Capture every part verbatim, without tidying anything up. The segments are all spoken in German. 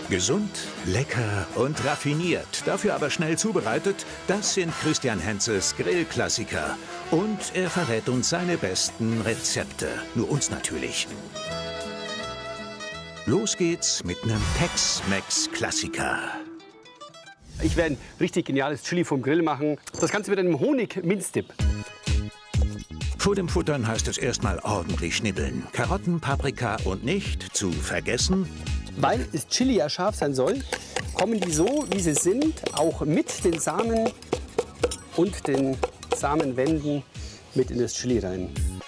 Gesund, lecker und raffiniert, dafür aber schnell zubereitet, das sind Christian Henzes Grillklassiker. Und er verrät uns seine besten Rezepte, nur uns natürlich. Los geht's mit einem Tex-Mex-Klassiker. Ich werde ein richtig geniales Chili vom Grill machen. Das Ganze mit einem Honig-Minzdip. Vor dem Futtern heißt es erstmal ordentlich schnibbeln. Karotten, Paprika und nicht zu vergessen. Weil das Chili ja scharf sein soll, kommen die so, wie sie sind, auch mit den Samen und den Samenwänden mit in das Chili rein.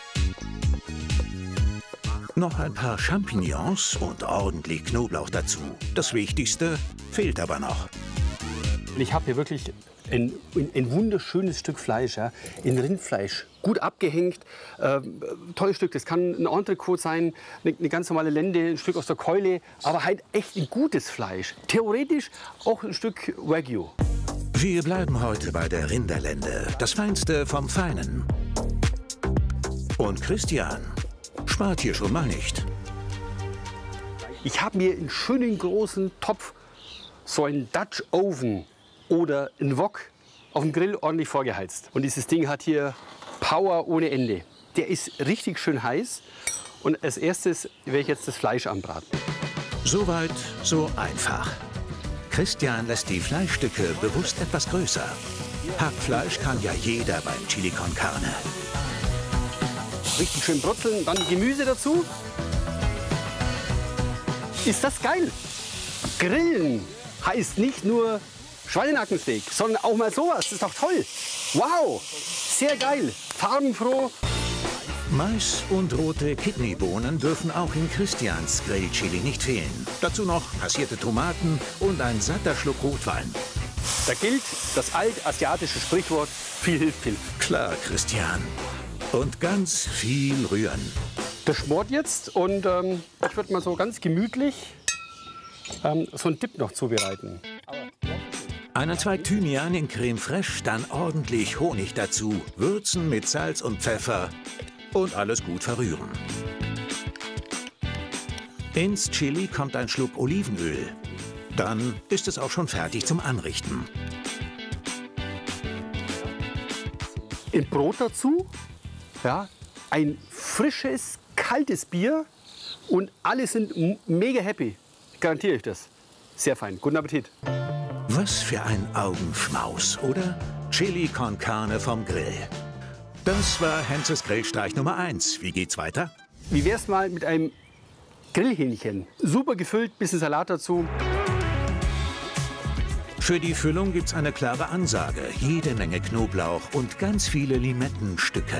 Noch ein paar Champignons und ordentlich Knoblauch dazu. Das Wichtigste fehlt aber noch. Ich habe hier wirklich ein, ein wunderschönes Stück Fleisch, ja, in Rindfleisch, gut abgehängt, äh, tolles Stück. Das kann ein Entrecote sein, eine, eine ganz normale Lende, ein Stück aus der Keule, aber halt echt ein gutes Fleisch. Theoretisch auch ein Stück Wagyu. Wir bleiben heute bei der Rinderlende, das Feinste vom Feinen. Und Christian spart hier schon mal nicht. Ich habe mir einen schönen großen Topf, so einen Dutch Oven oder einen Wok auf dem Grill ordentlich vorgeheizt. Und dieses Ding hat hier Power ohne Ende. Der ist richtig schön heiß. Und als erstes werde ich jetzt das Fleisch anbraten. Soweit, so einfach. Christian lässt die Fleischstücke bewusst etwas größer. Hackfleisch kann ja jeder beim Chili con Carne. Richtig schön brutzeln, dann Gemüse dazu. Ist das geil? Grillen heißt nicht nur Schweinenackensteak, sondern auch mal sowas. Das ist doch toll. Wow, sehr geil, farbenfroh. Mais und rote Kidneybohnen dürfen auch in Christians Grillchili nicht fehlen. Dazu noch passierte Tomaten und ein satter Schluck Rotwein. Da gilt das altasiatische Sprichwort, viel hilft viel. Klar, Christian. Und ganz viel rühren. Das schmort jetzt und ähm, ich würde mal so ganz gemütlich ähm, so einen Dip noch zubereiten. Einen Zweig Thymian in Creme Fraiche, dann ordentlich Honig dazu, würzen mit Salz und Pfeffer und alles gut verrühren. Ins Chili kommt ein Schluck Olivenöl. Dann ist es auch schon fertig zum Anrichten. Ein Brot dazu, ja, ein frisches, kaltes Bier und alle sind mega happy. Garantiere ich das. Sehr fein. Guten Appetit. Was für ein Augenschmaus, oder? Chili con Carne vom Grill. Das war Henzes Grillstreich Nummer eins. Wie geht's weiter? Wie wär's mal mit einem Grillhähnchen? Super gefüllt, bisschen Salat dazu. Für die Füllung gibt's eine klare Ansage. Jede Menge Knoblauch und ganz viele Limettenstücke.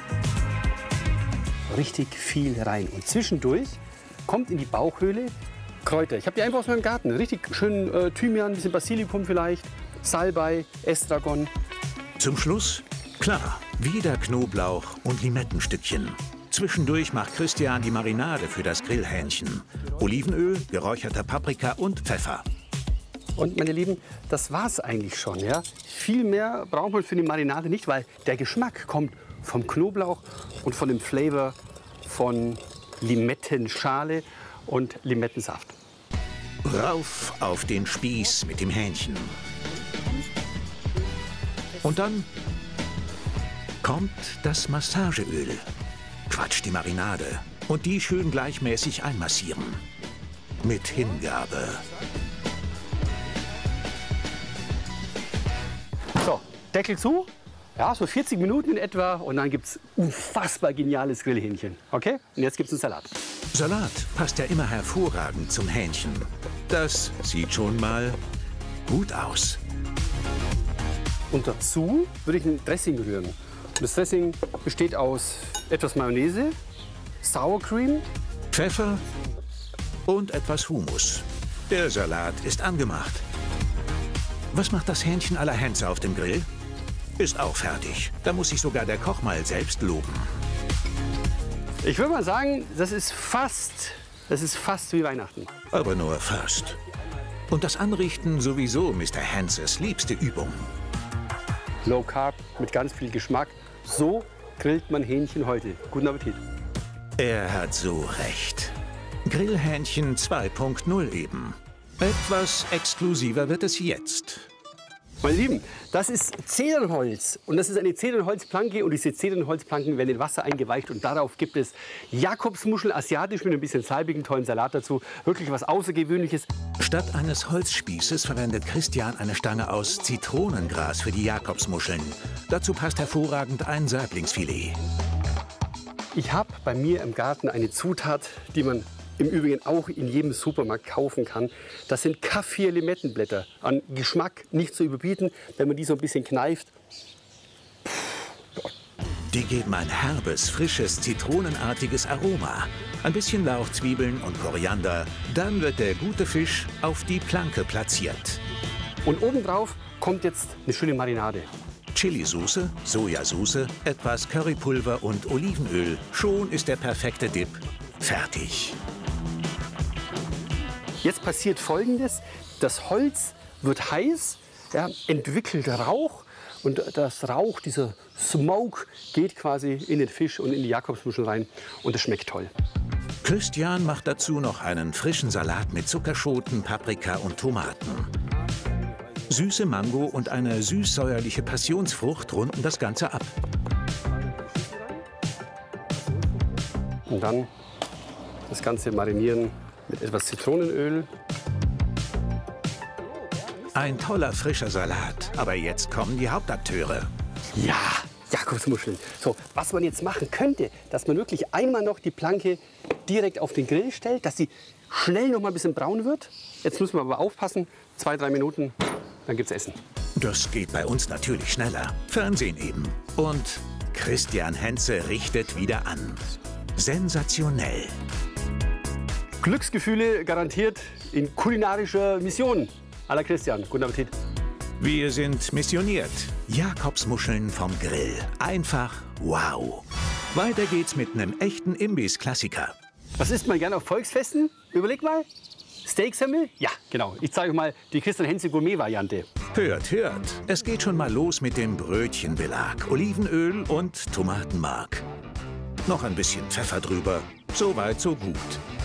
Richtig viel rein. Und zwischendurch kommt in die Bauchhöhle Kräuter. Ich habe die einfach aus meinem Garten. Richtig schön äh, Thymian, ein bisschen Basilikum vielleicht, Salbei, Estragon. Zum Schluss, klar, wieder Knoblauch und Limettenstückchen. Zwischendurch macht Christian die Marinade für das Grillhähnchen. Olivenöl, geräucherter Paprika und Pfeffer. Und meine Lieben, das war's eigentlich schon. Ja? Viel mehr braucht man für die Marinade nicht, weil der Geschmack kommt vom Knoblauch und von dem Flavor von Limettenschale und Limettensaft. Rauf auf den Spieß mit dem Hähnchen. Und dann kommt das Massageöl. Quatsch, die Marinade. Und die schön gleichmäßig einmassieren. Mit Hingabe. So, Deckel zu. Ja, so vierzig Minuten in etwa. Und dann gibt es unfassbar geniales Grillhähnchen. Okay? Und jetzt gibt es einen Salat. Salat passt ja immer hervorragend zum Hähnchen. Das sieht schon mal gut aus. Und dazu würde ich ein Dressing rühren. Das Dressing besteht aus etwas Mayonnaise, Sour Cream, Pfeffer und etwas Hummus. Der Salat ist angemacht. Was macht das Hähnchen à la Henze auf dem Grill? Ist auch fertig. Da muss sich sogar der Koch mal selbst loben. Ich würde mal sagen, das ist fast, das ist fast wie Weihnachten. Aber nur fast. Und das Anrichten sowieso Mister Henzes liebste Übung. Low Carb mit ganz viel Geschmack. So grillt man Hähnchen heute. Guten Appetit. Er hat so recht. Grillhähnchen zwei Punkt null eben. Etwas exklusiver wird es jetzt. Meine Lieben, das ist Zedernholz und das ist eine Zedernholzplanke und diese Zedernholzplanken werden in Wasser eingeweicht und darauf gibt es Jakobsmuscheln, asiatisch mit ein bisschen salbigen, tollen Salat dazu. Wirklich was Außergewöhnliches. Statt eines Holzspießes verwendet Christian eine Stange aus Zitronengras für die Jakobsmuscheln. Dazu passt hervorragend ein Saiblingsfilet. Ich habe bei mir im Garten eine Zutat, die man im Übrigen auch in jedem Supermarkt kaufen kann. Das sind Kaffir-Limettenblätter. An Geschmack nicht zu überbieten, wenn man die so ein bisschen kneift. Die geben ein herbes, frisches, zitronenartiges Aroma. Ein bisschen Lauchzwiebeln und Koriander. Dann wird der gute Fisch auf die Planke platziert. Und obendrauf kommt jetzt eine schöne Marinade. Chilisauce, Sojasauce, etwas Currypulver und Olivenöl. Schon ist der perfekte Dip fertig. Jetzt passiert Folgendes. Das Holz wird heiß, ja, entwickelt Rauch. Und das Rauch, dieser Smoke, geht quasi in den Fisch und in die Jakobsmuscheln rein. Und es schmeckt toll. Christian macht dazu noch einen frischen Salat mit Zuckerschoten, Paprika und Tomaten. Süße Mango und eine süß-säuerliche Passionsfrucht runden das Ganze ab. Und dann das Ganze marinieren mit etwas Zitronenöl. Ein toller frischer Salat. Aber jetzt kommen die Hauptakteure. Ja, Jakobsmuscheln. So, was man jetzt machen könnte, dass man wirklich einmal noch die Planke direkt auf den Grill stellt, dass sie schnell noch mal ein bisschen braun wird. Jetzt müssen wir aber aufpassen, zwei, drei Minuten, dann gibt's Essen. Das geht bei uns natürlich schneller. Fernsehen eben. Und Christian Henze richtet wieder an. Sensationell. Glücksgefühle garantiert in kulinarischer Mission. À la Christian, guten Appetit. Wir sind missioniert. Jakobsmuscheln vom Grill. Einfach wow. Weiter geht's mit einem echten Imbiss-Klassiker. Was isst man gerne auf Volksfesten? Überleg mal. Steaksemmel? Ja, genau. Ich zeige euch mal die Christian Henze Gourmet-Variante. Hört, hört. Es geht schon mal los mit dem Brötchenbelag. Olivenöl und Tomatenmark. Noch ein bisschen Pfeffer drüber. So weit, so gut.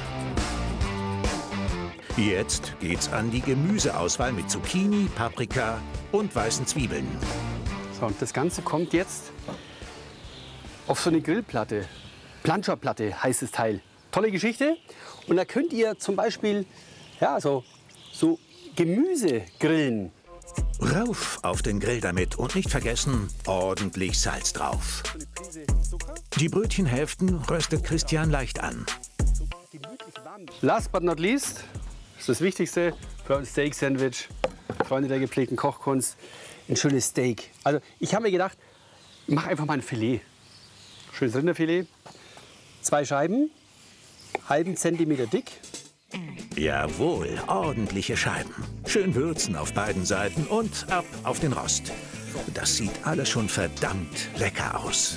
Jetzt geht's an die Gemüseauswahl mit Zucchini, Paprika und weißen Zwiebeln. So, und das Ganze kommt jetzt auf so eine Grillplatte. Plancha-Platte heißt das Teil. Tolle Geschichte. Und da könnt ihr zum Beispiel ja, so, so Gemüse grillen. Rauf auf den Grill damit und nicht vergessen, ordentlich Salz drauf. Die Brötchenhälften röstet Christian leicht an. Last but not least, das ist das Wichtigste für ein Steak-Sandwich. Freunde der gepflegten Kochkunst, ein schönes Steak. Also ich habe mir gedacht, ich mache einfach mal ein Filet. Schönes Rinderfilet. Zwei Scheiben, halben Zentimeter dick. Jawohl, ordentliche Scheiben. Schön würzen auf beiden Seiten und ab auf den Rost. Das sieht alles schon verdammt lecker aus.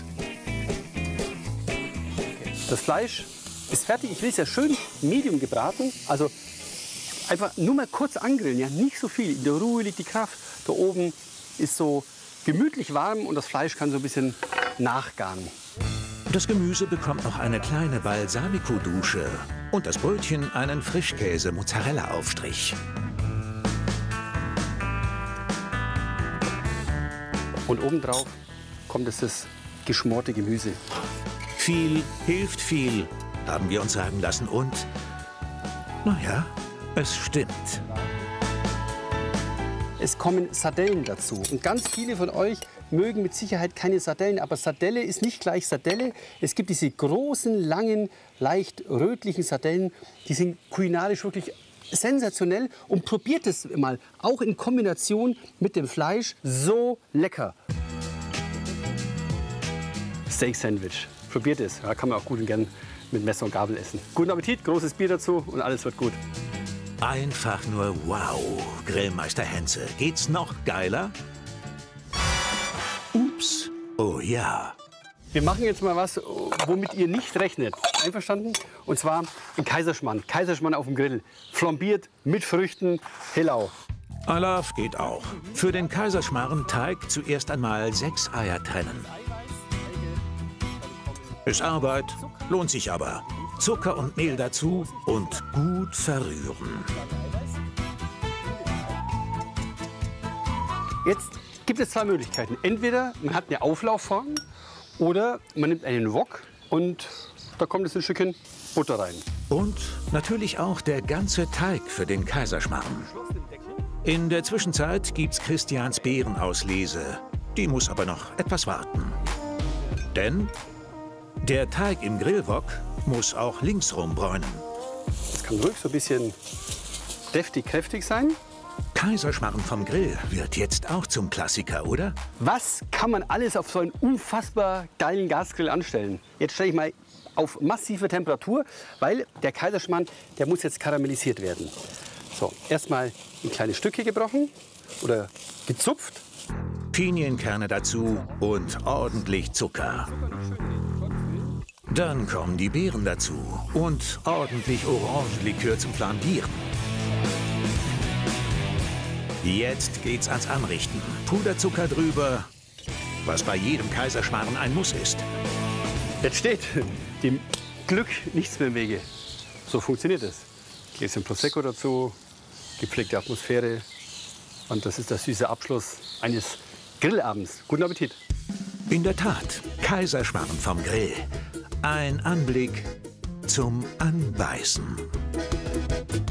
Das Fleisch ist fertig. Ich will es ja schön medium gebraten. Also einfach nur mal kurz angrillen, ja, nicht so viel. In der Ruhe liegt die Kraft. Da oben ist so gemütlich warm und das Fleisch kann so ein bisschen nachgaren. Das Gemüse bekommt noch eine kleine Balsamico-Dusche und das Brötchen einen Frischkäse-Mozzarella-Aufstrich. Und obendrauf kommt es das geschmorte Gemüse. Viel hilft viel, haben wir uns sagen lassen. Und, naja, es stimmt. Es kommen Sardellen dazu. Und ganz viele von euch mögen mit Sicherheit keine Sardellen. Aber Sardelle ist nicht gleich Sardelle. Es gibt diese großen, langen, leicht rötlichen Sardellen. Die sind kulinarisch wirklich sensationell. Und probiert es mal, auch in Kombination mit dem Fleisch. So lecker. Steak-Sandwich. Probiert es. Ja, kann man auch gut und gern mit Messer und Gabel essen. Guten Appetit, großes Bier dazu und alles wird gut. Einfach nur wow, Grillmeister Henze. Geht's noch geiler? Ups, oh ja. Wir machen jetzt mal was, womit ihr nicht rechnet. Einverstanden? Und zwar ein Kaiserschmarrn. Kaiserschmarrn auf dem Grill. Flambiert mit Früchten. Hellau. Alaf geht auch. Für den Kaiserschmarrenteig zuerst einmal sechs Eier trennen. Ist Arbeit, lohnt sich aber. Zucker und Mehl dazu und gut verrühren. Jetzt gibt es zwei Möglichkeiten. Entweder man hat eine Auflaufform oder man nimmt einen Wok und da kommt jetzt ein Stückchen Butter rein. Und natürlich auch der ganze Teig für den Kaiserschmarrn. In der Zwischenzeit gibt's Christians Beerenauslese. Die muss aber noch etwas warten. Denn der Teig im Grillwok muss auch linksrum bräunen. Das kann ruhig so ein bisschen deftig, kräftig sein. Kaiserschmarrn vom Grill wird jetzt auch zum Klassiker, oder? Was kann man alles auf so einen unfassbar geilen Gasgrill anstellen? Jetzt stelle ich mal auf massive Temperatur, weil der Kaiserschmarrn, der muss jetzt karamellisiert werden. So, erstmal in kleine Stücke gebrochen oder gezupft. Pinienkerne dazu und ordentlich Zucker. Dann kommen die Beeren dazu und ordentlich Orangenlikör zum Flambieren. Jetzt geht's ans Anrichten. Puderzucker drüber, was bei jedem Kaiserschmarrn ein Muss ist. Jetzt steht dem Glück nichts mehr im Wege. So funktioniert es. Gläschen Prosecco dazu, gepflegte Atmosphäre. Und das ist der süße Abschluss eines Grillabends. Guten Appetit. In der Tat, Kaiserschmarrn vom Grill. Ein Anblick zum Anbeißen.